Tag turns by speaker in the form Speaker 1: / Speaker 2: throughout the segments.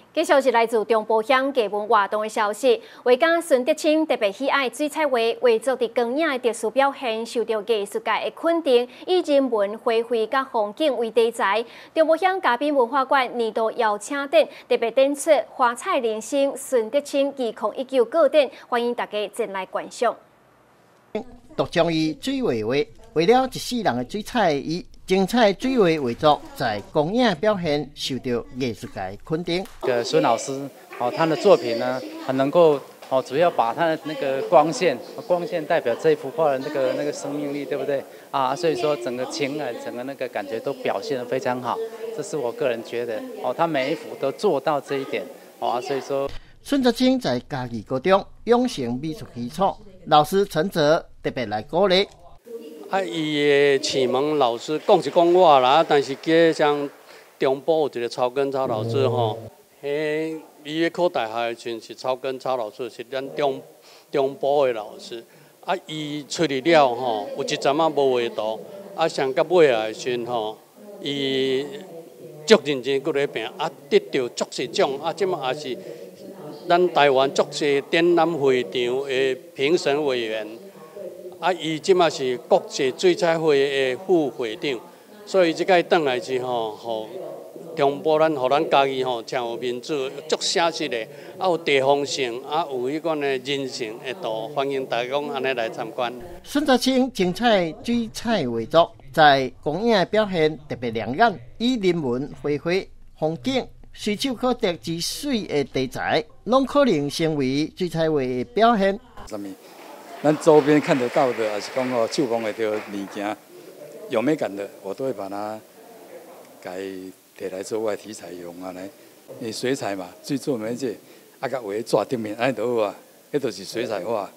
Speaker 1: 继续是来自中部乡艺文活动的消息。画家孙德清特别喜爱水彩画，为做伫光影的特殊表现，受到艺术界的肯定，以人文、花卉甲风景为题材。中部乡嘉宾文化馆年度邀请展特别展出《花彩人生》孙德清2019个展，欢迎大家前来观赏。
Speaker 2: 独将以水画画，为了一世人的水彩以精彩水画为作，在光影表现受到艺术界肯定。
Speaker 3: 孙老师他的作品呢，很能够主要把他的那个光线代表这一幅画的那个生命力，对不对啊？所以说整个情感、整个那个感觉都表现得非常好，这是我个人觉得他每一幅都做到这一点所以说
Speaker 2: 孙德清在嘉义高中养成美术基础，老师陈泽特别来鼓励。
Speaker 4: 伊的启蒙老师讲是讲我啦，但是加上中部有一个曹根超老师伊咧考大学的时阵是曹根超老师，是咱中部的老师。伊出去了有一阵无画图，上到尾的时阵伊足认真搁咧拼，得到足侪奖，即马也是咱台湾足侪展览会场的评审委员。伊即马是国际水彩会的副会长，所以即摆转来是互中部互咱家己真有面子，足写实的，有地方性，有迄款的人性的度，欢迎大家安尼来参观。
Speaker 2: 孙德清精彩水彩画作，在光影表现特别亮眼，以人文、花卉、风景、随手可得之水的题材，拢可能成为水彩画的表现。
Speaker 5: 什么？咱周边看得到的，还是讲手工的物件，有美感的，我都会把它摕来做我的题材用安尼。你水彩嘛，最做媒介，甲画纸顶面安尼就好啊，迄就是水彩画。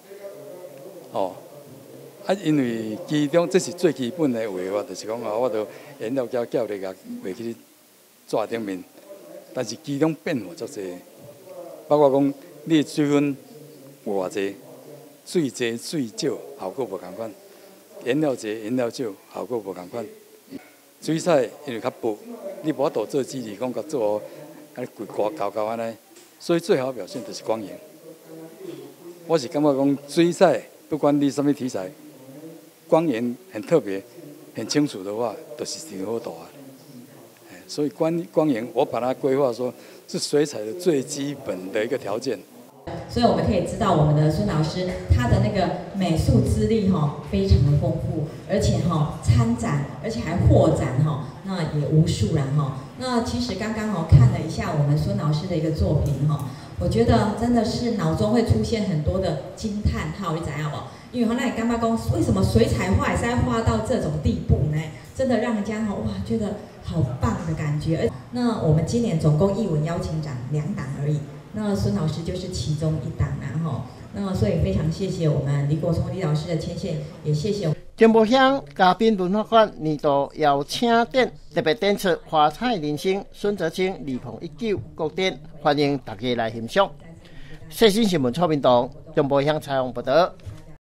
Speaker 5: 因为其中这是最基本的画法，就是讲我就颜料胶胶咧甲画去纸顶面，但是其中变化足侪，包括讲你的水分有偌济。水多水少效果无同款，颜料多颜料少效果无同款。水彩因为较薄，你无法度做肌理讲甲做安尼高安尼，所以最好表现就是光影。我是感觉讲水彩不管你什么题材，光影很特别、很清楚的话，都是挺好度啊。所以光影我把它规划说是水彩的最基本的一个条件。
Speaker 6: 所以我们可以知道，我们的孙老师他的那个美术资历非常的丰富，而且参展，而且还获展那也无数啦那其实刚刚看了一下我们孙老师的一个作品我觉得真的是脑中会出现很多的惊叹号，你知道不？因为那你干妈公为什么水彩画也是要画到这种地步呢？真的让人家觉得好棒的感觉。那我们今年总共艺文邀请展2档而已。那孙老师就是其中一档那所以非常谢谢我们李国聪李老师的牵线，也谢谢
Speaker 2: 中部乡嘉宾文化馆年度邀请展特别展出《花彩人生》孙德清2019个展，欢迎大家来欣赏。细心新闻蔡明东，中部乡采访报道。